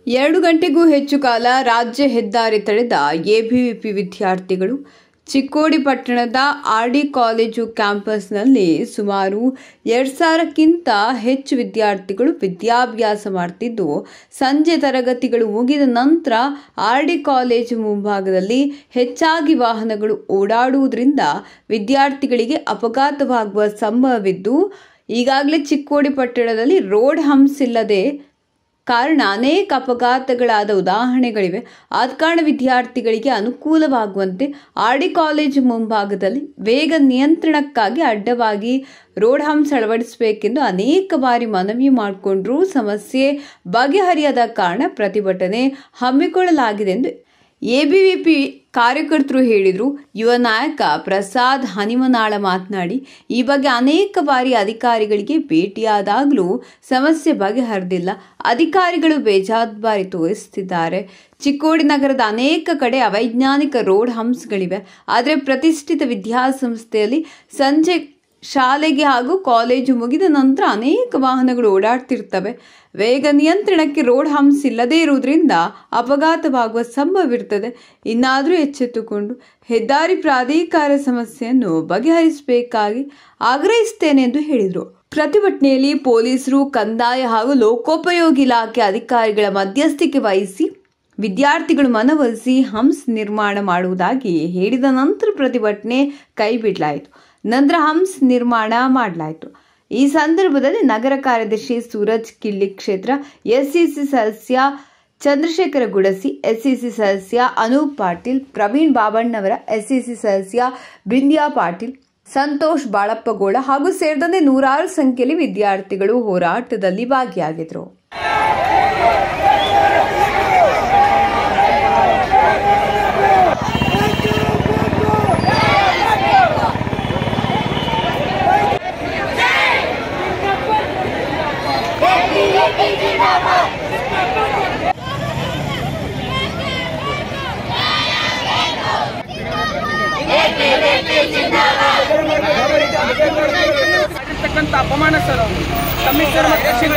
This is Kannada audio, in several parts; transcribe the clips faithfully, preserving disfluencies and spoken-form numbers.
ಎರಡು ಗಂಟೆಗೂ ಹೆಚ್ಚು ಕಾಲ ರಾಜ್ಯ ಹೆದ್ದಾರಿ ತಡೆದ ಎಬಿವಿಪಿ ವಿದ್ಯಾರ್ಥಿಗಳು ಚಿಕ್ಕೋಡಿ ಪಟ್ಟಣದ ಆರ್ಡಿ ಕಾಲೇಜು ಕ್ಯಾಂಪಸ್ನಲ್ಲಿ ಸುಮಾರು ಎರಡು ಸಾವಿರಕ್ಕಿಂತ ಹೆಚ್ಚು ವಿದ್ಯಾರ್ಥಿಗಳು ವಿದ್ಯಾಭ್ಯಾಸ ಮಾಡುತ್ತಿದ್ದು, ಸಂಜೆ ತರಗತಿಗಳು ಮುಗಿದ ನಂತರ ಆರ್ಡಿ ಕಾಲೇಜು ಮುಂಭಾಗದಲ್ಲಿ ಹೆಚ್ಚಾಗಿ ವಾಹನಗಳು ಓಡಾಡುವುದರಿಂದ ವಿದ್ಯಾರ್ಥಿಗಳಿಗೆ ಅಪಘಾತವಾಗುವ ಸಂಭವವಿದ್ದು, ಈಗಾಗಲೇ ಚಿಕ್ಕೋಡಿ ಪಟ್ಟಣದಲ್ಲಿ ರೋಡ್ ಹಂಪ್ಸ್ ಇಲ್ಲದೆ ಕಾರಣ ಅನೇಕ ಅಪಘಾತಗಳಾದ ಉದಾಹರಣೆಗಳಿವೆ. ಆದ ಕಾರಣ ವಿದ್ಯಾರ್ಥಿಗಳಿಗೆ ಅನುಕೂಲವಾಗುವಂತೆ ಆರ್ಡಿ ಕಾಲೇಜು ಮುಂಭಾಗದಲ್ಲಿ ವೇಗ ನಿಯಂತ್ರಣಕ್ಕಾಗಿ ಅಡ್ಡವಾಗಿ ರೋಡ್ ಹಂಪ್ಸ್ ಅಳವಡಿಸಬೇಕೆಂದು ಅನೇಕ ಬಾರಿ ಮನವಿ ಮಾಡಿಕೊಂಡ್ರೂ ಸಮಸ್ಯೆ ಬಗೆಹರಿಯದ ಕಾರಣ ಪ್ರತಿಭಟನೆ ಹಮ್ಮಿಕೊಳ್ಳಲಾಗಿದೆ ಎಂದು ಎಬಿವಿಪಿ ಕಾರ್ಯಕರ್ತರು ಹೇಳಿದರು. ಯುವ ನಾಯಕ ಪ್ರಸಾದ್ ಹನಿಮನಾಳ ಮಾತನಾಡಿ, ಈ ಬಗ್ಗೆ ಅನೇಕ ಬಾರಿ ಅಧಿಕಾರಿಗಳಿಗೆ ಭೇಟಿಯಾದಾಗಲೂ ಸಮಸ್ಯೆ ಬಗೆಹರಿದಿಲ್ಲ. ಅಧಿಕಾರಿಗಳು ಬೇಜವಾಬ್ದಾರಿ ತೋರಿಸುತ್ತಿದ್ದಾರೆ. ಚಿಕ್ಕೋಡಿ ನಗರದ ಅನೇಕ ಕಡೆ ಅವೈಜ್ಞಾನಿಕ ರೋಡ್ ಹಂಪ್ಸ್ಗಳಿವೆ. ಆದರೆ ಪ್ರತಿಷ್ಠಿತ ವಿದ್ಯಾಸಂಸ್ಥೆಯಲ್ಲಿ ಸಂಜೆ ಶಾಲೆಗೆ ಹಾಗೂ ಕಾಲೇಜು ಮುಗಿದ ನಂತರ ಅನೇಕ ವಾಹನಗಳು ಓಡಾಡ್ತಿರ್ತವೆ. ವೇಗ ನಿಯಂತ್ರಣಕ್ಕೆ ರೋಡ್ ಹಂಪ್ಸ್ ಇಲ್ಲದೇ ಇರುವುದರಿಂದ ಅಪಘಾತವಾಗುವ ಸಂಭವವಿರುತ್ತದೆ. ಇನ್ನಾದರೂ ಎಚ್ಚೆತ್ತುಕೊಂಡು ಹೆದ್ದಾರಿ ಪ್ರಾಧಿಕಾರ ಸಮಸ್ಯೆಯನ್ನು ಬಗೆಹರಿಸಬೇಕಾಗಿ ಆಗ್ರಹಿಸುತ್ತೇನೆ ಎಂದು ಹೇಳಿದರು. ಪ್ರತಿಭಟನೆಯಲ್ಲಿ ಪೊಲೀಸರು, ಕಂದಾಯ ಹಾಗೂ ಲೋಕೋಪಯೋಗಿ ಇಲಾಖೆ ಅಧಿಕಾರಿಗಳ ಮಧ್ಯಸ್ಥಿಕೆ ವಹಿಸಿ ವಿದ್ಯಾರ್ಥಿಗಳು ಮನವೊಲಿಸಿ ಹಂಪ್ಸ್ ನಿರ್ಮಾಣ ಮಾಡುವುದಾಗಿ ಹೇಳಿದ ನಂತರ ಪ್ರತಿಭಟನೆ ಕೈಬಿಡಲಾಯಿತು. ನಂತರ ಹಂಪ್ಸ್ ನಿರ್ಮಾಣ ಮಾಡಲಾಯಿತು. ಈ ಸಂದರ್ಭದಲ್ಲಿ ನಗರ ಕಾರ್ಯದರ್ಶಿ ಸೂರಜ್ ಕಿಳ್ಳಿ ಕ್ಷೇತ್ರ, ಎಸ್ಸಿಸಿ ಸದಸ್ಯ ಚಂದ್ರಶೇಖರ ಗುಡಸಿ, ಎಸ್ಸಿಸಿ ಸದಸ್ಯ ಅನೂಪ್ ಪಾಟೀಲ್, ಪ್ರವೀಣ್ ಬಾಬಣ್ಣವರ, ಎಸ್ಸಿಸಿ ಸದಸ್ಯ ಬಿಂದ್ಯಾ ಪಾಟೀಲ್, ಸಂತೋಷ್ ಬಾಳಪ್ಪಗೋಳ ಹಾಗೂ ಸೇರಿದಂತೆ ನೂರಾರು ಸಂಖ್ಯೆಯಲ್ಲಿ ವಿದ್ಯಾರ್ಥಿಗಳು ಹೋರಾಟದಲ್ಲಿ ಭಾಗಿಯಾಗಿದ್ದರು. ಅಪಮಾನ ಸರ್ ಕಮಿಷನರ್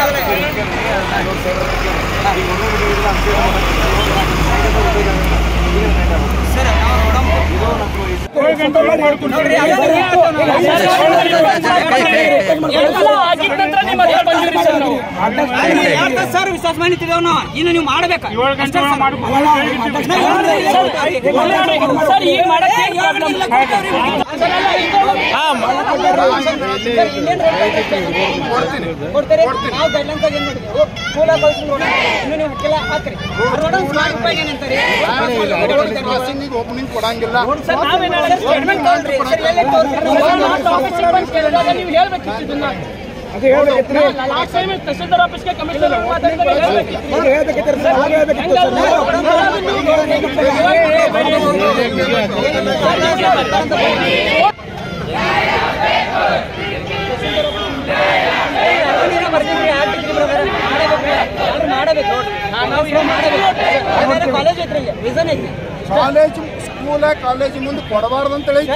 ಸರ್ ವಿಶ್ವಾಸ ಮಾಡಿದ್ದೇವೆ ನಾವು. ಇನ್ನು ನೀವು ಮಾಡಬೇಕು ಓಪನಿಂಗ್ ಕೊಡಂಗಿಲ್ಲ. ನೀವು ಹೇಳ್ಬೇಕಿತ್ತು ತಹಸೀಲ್ದಾರ್ ಆಫೀಸ್ಗೆ ಕಮಿಷನರ್ ಕಾಲೇಜು ಸ್ಕೂಲ ಕಾಲೇಜು ಮುಂದೆ ಕೊಡಬಾರ್ದು ಅಂತ ಹೇಳಿ